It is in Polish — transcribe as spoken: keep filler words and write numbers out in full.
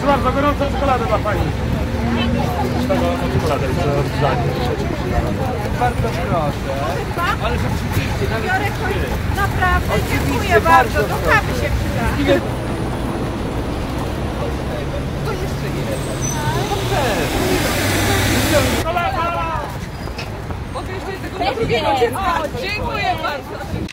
Proszę bardzo, gorącą czekoladę dla pani. Czekoladę jest do odgrzania. Bardzo proszę. Ale rzeczywiście, Biorę koń. Naprawdę, dziękuję bardzo. Do kawy się przyda. To jeszcze jeden. Czekolada! Mogę jeszcze tego drugiego dziecka. Dziękuję bardzo.